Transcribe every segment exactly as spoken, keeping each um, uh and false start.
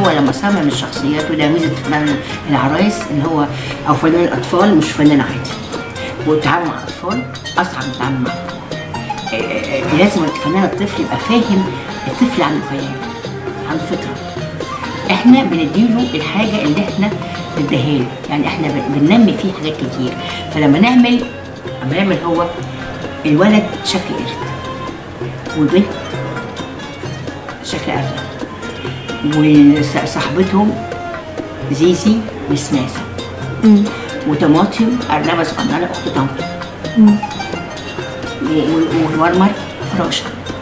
هو لما صمم الشخصيات، وده ميزه فنان العرايس ان هو او فنان الاطفال مش فنان عادي، والتعامل مع الاطفال اصعب من التعامل مع الكبار. لازم الفنان الطفل يبقى فاهم الطفل عنده خيال، عنده فطره. احنا بنديله الحاجه اللي احنا نديها له، يعني احنا بننمي فيه حاجات كتير. فلما نعمل لما نعمل هو الولد شكل قرد والبنت شكل ارنب، وصاحبتهم زيزي مسماسه، وطماطم ارنبه صغننه اخت طماطم، ومرمر فراشه.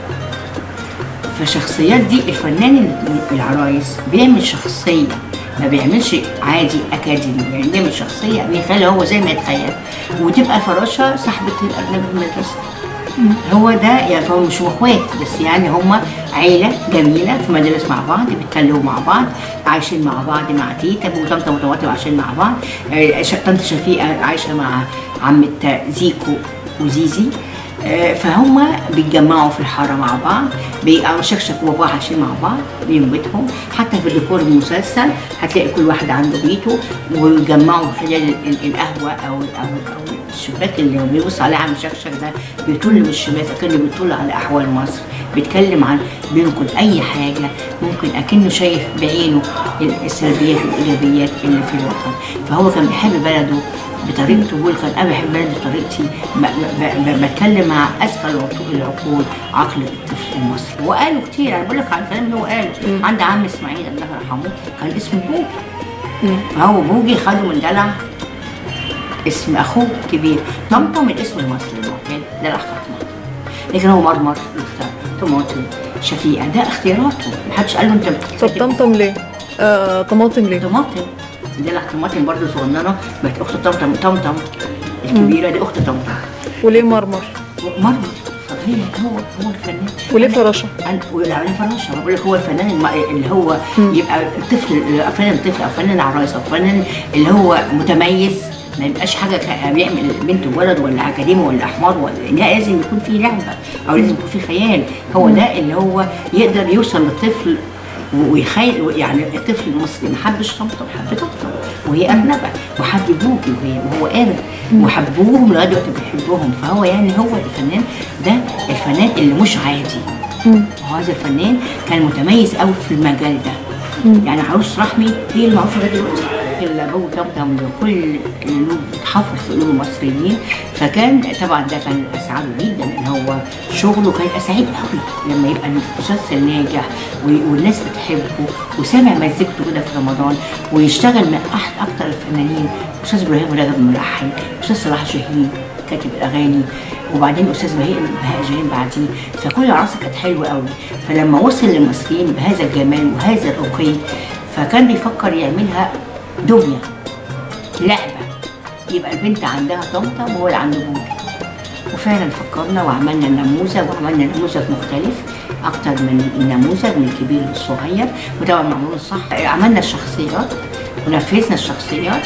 فالشخصيات دي الفنان العرايس بيعمل شخصيه، ما بيعملش عادي اكاديمي، يعني بيعمل شخصيه بيخلي هو زي ما يتخيل، وتبقى فراشه صاحبه الارنب في المدرسه. هو ده يعني هو مش اخوات بس، يعني هم عيله جميله في مدارس مع بعض، بيتكلموا مع بعض، عايشين مع بعض مع تيتا وطنطا وطماطم عايشين مع بعض. طنط شفيقه عايشه مع عمة زيكو وزيزي، فهم بيتجمعوا في الحاره مع بعض، بيبقوا شكشك وبابا عايشين مع بعض ليهم بيتهم. حتى في ديكور المسلسل هتلاقي كل واحد عنده بيته، ويتجمعوا خلال القهوه او او او الشباك اللي بيبص عليه عم شكشك ده بيطل من الشباك اكنه بيطل على احوال مصر، بيتكلم عن بينقل اي حاجه ممكن اكنه شايف بعينه السلبيات والايجابيات اللي في الوطن. فهو كان بيحب بلده بطريقته، بيقول كان انا بحب بلدي بطريقتي، بتكلم مع اذكى العقول عقل الطفل المصري. وقالوا كتير، انا بقول لك على الكلام اللي هو قاله. عند عم اسماعيل الله يرحمه كان اسمه بوجي، فهو بوجي خده من دلع اسم اخوه الكبير طمطم، الاسم المصري المعتاد دلع فاطمه، لكن هو مرمر طماطم شفيقه ده اختياراته، محدش قال له انت طب طمطم ليه؟ آه، طماطم ليه؟ طماطم دلع طماطم برضه صغننه، بقت اخت طمطم. طمطم الكبيره دي اخت طمطم. وليه مرمر؟ مرمر هي هو هو الفنان. وليه فراشه؟ وليه فراشه؟ بقول لك هو الفنان اللي هو مم. يبقى الطفل فنان الطفل او فنان العرايس او فنان اللي هو متميز، ما يبقاش حاجه بيعمل بنت وولد ولا اكاديمي ولا احمر، ولا لا، لازم يكون في لعبه او لازم يكون في خيال. هو ده اللي هو يقدر يوصل للطفل ويخيل. يعني الطفل المصري ما حبش طمطم، حب طمطم وهي ارنبه، وحب بوجي وهي وهو قارب، وحبوهم لغايه دلوقتي بيحبوهم. فهو يعني هو الفنان ده الفنان اللي مش عادي، وهذا الفنان كان متميز قوي في المجال ده. يعني عروس رحمي هي المعروفه لغايه دلوقتي، ابو طمطم كل اللي اتحفر في قلوب المصريين. فكان طبعا ده كان اسعده جدا ان هو شغله كان اسعد قوي لما يبقى المسلسل ناجح والناس بتحبه وسامع مزيكته كده في رمضان، ويشتغل مع احد اكتر الفنانين، استاذ ابراهيم رجب الملحن، استاذ صلاح جاهين كاتب الاغاني، وبعدين استاذ بهاء بهاء جاهين بعديه. فكل العراسه كانت حلوه قوي. فلما وصل للمصريين بهذا الجمال وهذا الرقي، فكان بيفكر يعملها دنيا لعبه، يبقى البنت عندها طمطم وهو اللي عنده بوجي. وفعلا فكرنا وعملنا النموذج، وعملنا نموذج مختلف اكتر من النموذج من الكبير للصغير، وطبعا معمول صح. عملنا الشخصيات ونفذنا الشخصيات،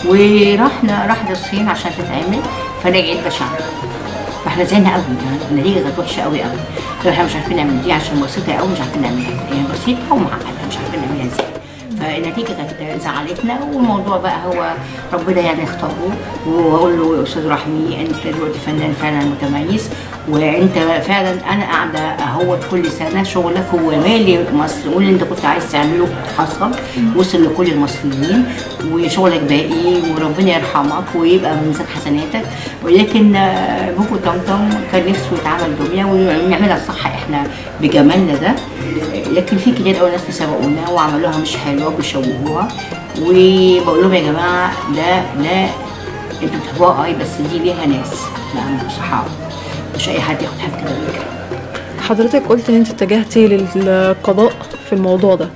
ورحنا رحنا الصين عشان تتعمل، فرجعت بشعه. فاحنا زعلنا قوي، يعني النتيجه كانت وحشه قوي قوي. احنا مش عارفين نعمل دي عشان بسيطه قوي، مش عارفين نعملها ازاي، يعني بسيطه ومعقده مش عارفين نعملها ازاي. فالنتيجه كانت زعلتنا، والموضوع بقى هو ربنا يعني اختاره. واقول له يا استاذ رحمي انت دلوقتي فنان فعلا متميز، وانت فعلا انا قاعده اهوت كل سنه شغلك هو مالي مصر، واللي انت كنت عايز تعمله حصل، وصل لكل المصريين، وشغلك باقي، وربنا يرحمك ويبقى من ميزان حسناتك. ولكن بوجي طمطم كان نفسه يتعمل دنيا ونعملها صح احنا بجمالنا ده، لكن في كتير قوي ناس سبقونا وعملوها مش حلوه بيشوهوها. وبقول لهم يا جماعه ده لا، انتوا بتحبوها اي بس دي ليها ناس، لا انتوا صحاب، مش اي حد ياخد حاجه كده. حضرتك قلت ان انت اتجهتي للقضاء في الموضوع ده.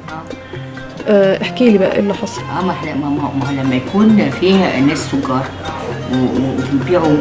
اه احكي لي بقى ايه اللي حصل. اه ما احنا ما لما يكون فيها ناس تجار وبيبيعوا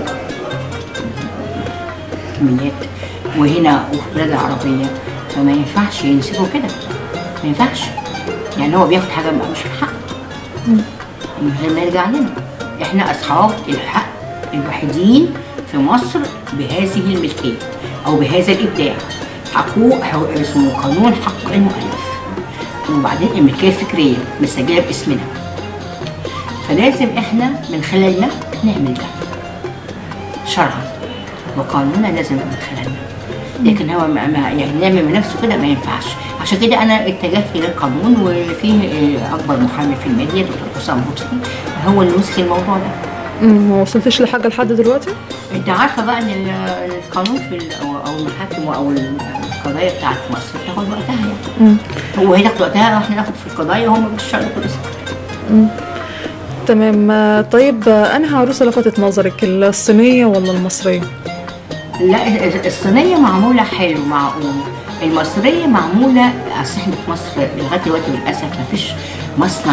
كميات وهنا وفي بلاد العربيه، فما ينفعش ينسبوا كده، ما ينفعش. يعني هو بياخد حاجه مش الحق من غير ما يرجع لنا. احنا اصحاب الحق الوحيدين في مصر بهذه الملكيه او بهذا الابداع. حقوق اسمه قانون حق المؤلف. وبعدين الملكيه الفكريه مسجله باسمنا، فلازم احنا من خلالنا نعمل ده شرعا وقانونا، لازم من خلالنا. لكن هو ما ما- يعني نعمل من نفسه كده ما ينفعش. عشان كده انا اتجهت للقانون، وفيه اكبر محامي في المنيا دكتور حسام لطفي هو اللي مسك الموضوع ده. مم، ما وصلتش لحاجه لحد دلوقتي؟ انت عارفه بقى ان ال- القانون في ال- او أو المحاكم او القضايا بتاعت مصر بتاخد وقتها يعني. مم. هو هي تاخد وقتها واحنا ناخد في القضايا وهم بيشتغلوا كل سنه. تمام. آه، طيب آه، انهي عروسه لفتت نظرك، الصينيه ولا المصريه؟ لا ال- الصينيه معموله حلو معقول، المصريه معموله اصل احنا في مصر لغايه دلوقتي للاسف ما فيش مصنع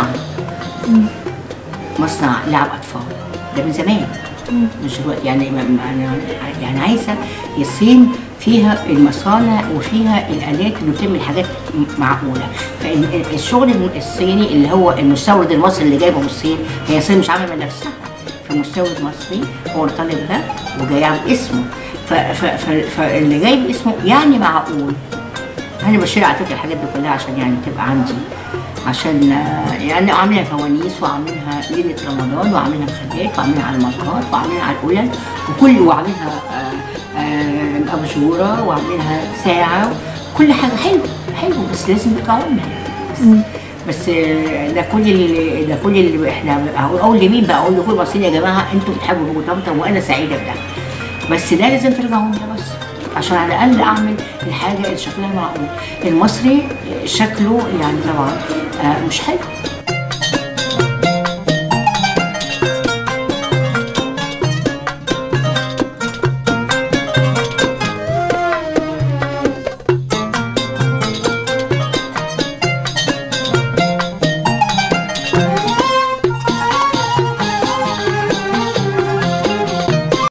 مصنع لعب اطفال، ده من زمان مش دلوقتي يعني. ما- ما- انا يعني عايزه الصين فيها المصانع وفيها الالات اللي بتعمل حاجات م- معقوله. فالشغل الصيني اللي هو المستورد المصري اللي جايبه من الصين، هي الصين مش عامله من نفسها، فمستورد مصري هو الطالب ده وجاي على اسمه، ف- ف- ف- فاللي جاي باسمه يعني معقول. انا بشيل على فكره الحاجات دي كلها عشان يعني تبقى عندي، عشان آه، يعني عاملها فوانيس وعاملها ليله رمضان وعاملها مخدات وعاملها على الماركات وعاملها على القلل وكل وعاملها آه، آه، اباجوره وعاملها ساعه، كل حاجه حلو حلو، بس لازم يرجعوا لنا بس. بس آه، ده كل اللي ده كل اللي احنا هقول اقول لمين بقى؟ اقول لكل المصريين يا جماعه انتوا بتحبوا ابو طمطم وانا سعيده بده، بس ده لازم ترجعوا لنا بس عشان على الاقل اعمل الحاجه اللي شكلها معقول. المصري شكله يعني طبعا آه، مش حلو،